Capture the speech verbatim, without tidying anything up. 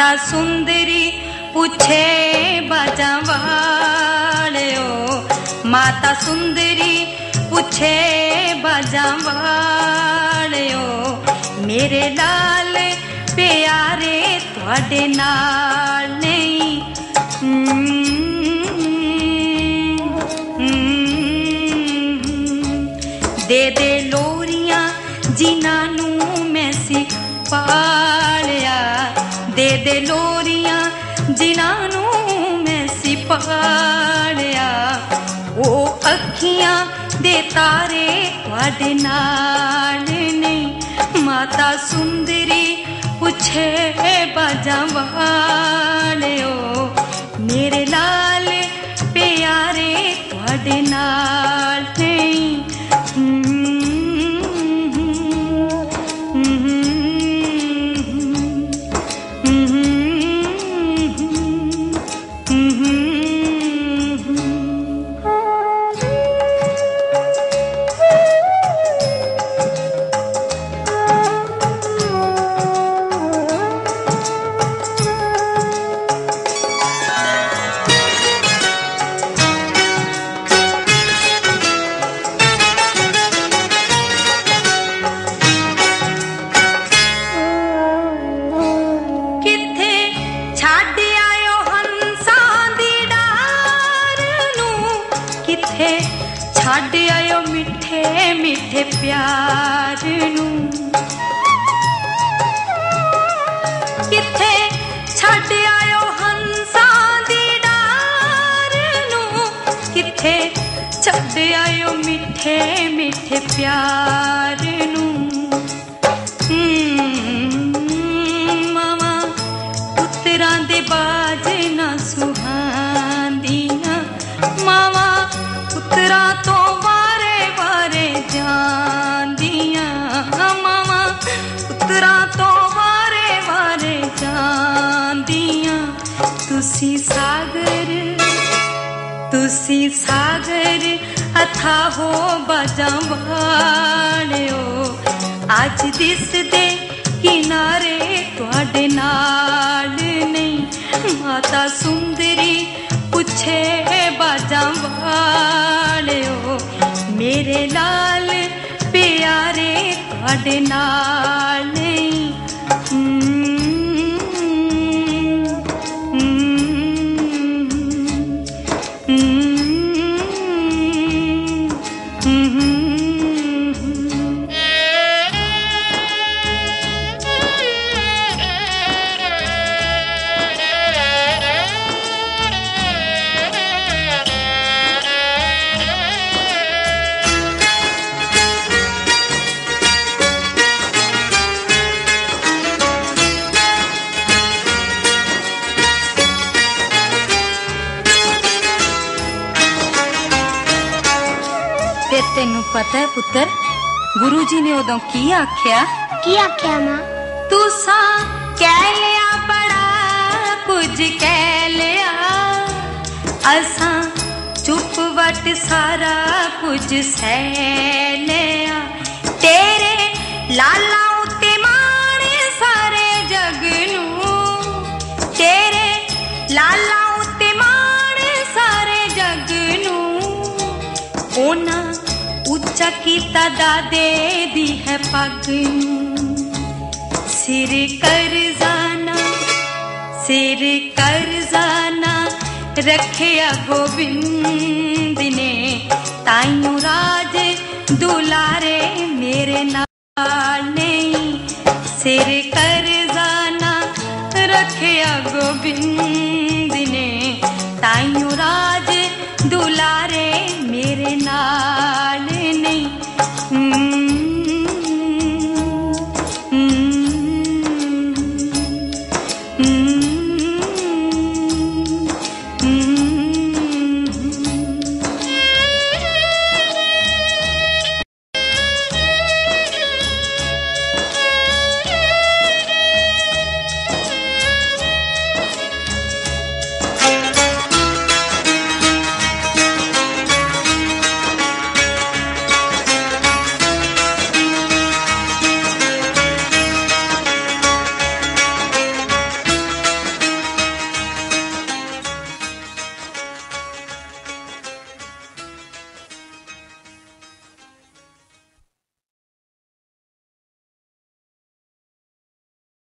माता सुंदरी पूछे बाजा वालियो, माता सुंदरी पूछे बाजा वालियो, मेरे लाल प्यारे तुहाडे नाल नहीं। दे दे लोरियां जिन्हां नूं मैं सी पालिया, दे दे लोरियां जिन्हां नूं मैं सी पालिया, ओ अखियां दे तारे तुहाडे नाल नहीं। माता सुंदरी पूछे बाजा वालियो, मेरे लाल प्यारे तुहाडे नाल नहीं। छड़ आयो मिठे मिठे प्यार नूं, किथे छड़ आयो हंसां दी डार नूं, किथे छड़ आयो मिठे मिठे प्यार नूं। मावा पुत्रां दे बाज ना सुहांदियां, मावा पुत्रा तो वारे वारे जांदियां, मावा पुत्रा तो वारे वारे जांदियां। तुसी सागर तुसी सागर अथाहो बाजा वालियो, अज दिस दे किनारे तुहाडे नाल नहीं। माता सुंदरी पूछे बाजा वालियो, मेरे लाल प्यारे तुहाडे नाल नहीं। ते तेनू पता है पुत्र, गुरु जी ने उदों की आख्या? की आख्या मां? तुसा कह लिया बड़ा कुछ कह लिया, असां चुप वट सारा कुछ सह लिया। तेरे लाला उत्ते माण सारे जग नूं, तेरे लाला उत्ते माण सारे जग नूं। ओना उच्चा कीता दादे दी है पग नूं, सिर कर जाना सिर कर जाना रखिया गोबिंद ने, ताइयों राज दुलारे मेरे नाल नहीं। सिर कर जाना रखिया गोबिंद